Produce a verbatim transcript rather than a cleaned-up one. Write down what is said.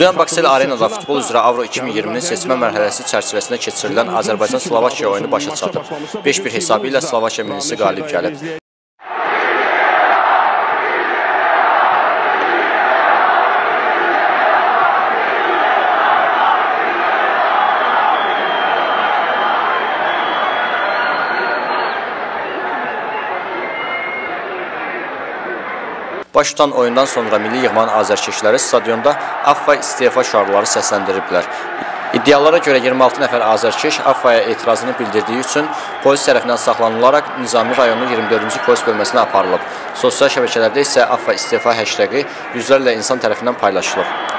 Dünən Baksel Arenada futbol üzrə Avro iki min iyirminin seçmə mərhələsi çərçivəsində keçirilən Azərbaycan-Slovakiya oyunu başa çatıb. beş bir hesabı ilə Slovakiya millisi qalib gəlib. Baş tutan oyundan sonra milli yığmanın azərkeşləri stadionda AFFA istefa şüarları səsləndiriblər. İddialara görə iyirmi altı nəfər azərkeş AFFA-ya etirazını bildirdiyi üçün polis tərəfindən saxlanılaraq Nizami rayonunun iyirmi dördüncü polis bölməsinə aparılıb. Sosial şəbəkələrdə isə AFFA istefa hashtagi yüzlərlə insan tərəfindən paylaşılıb.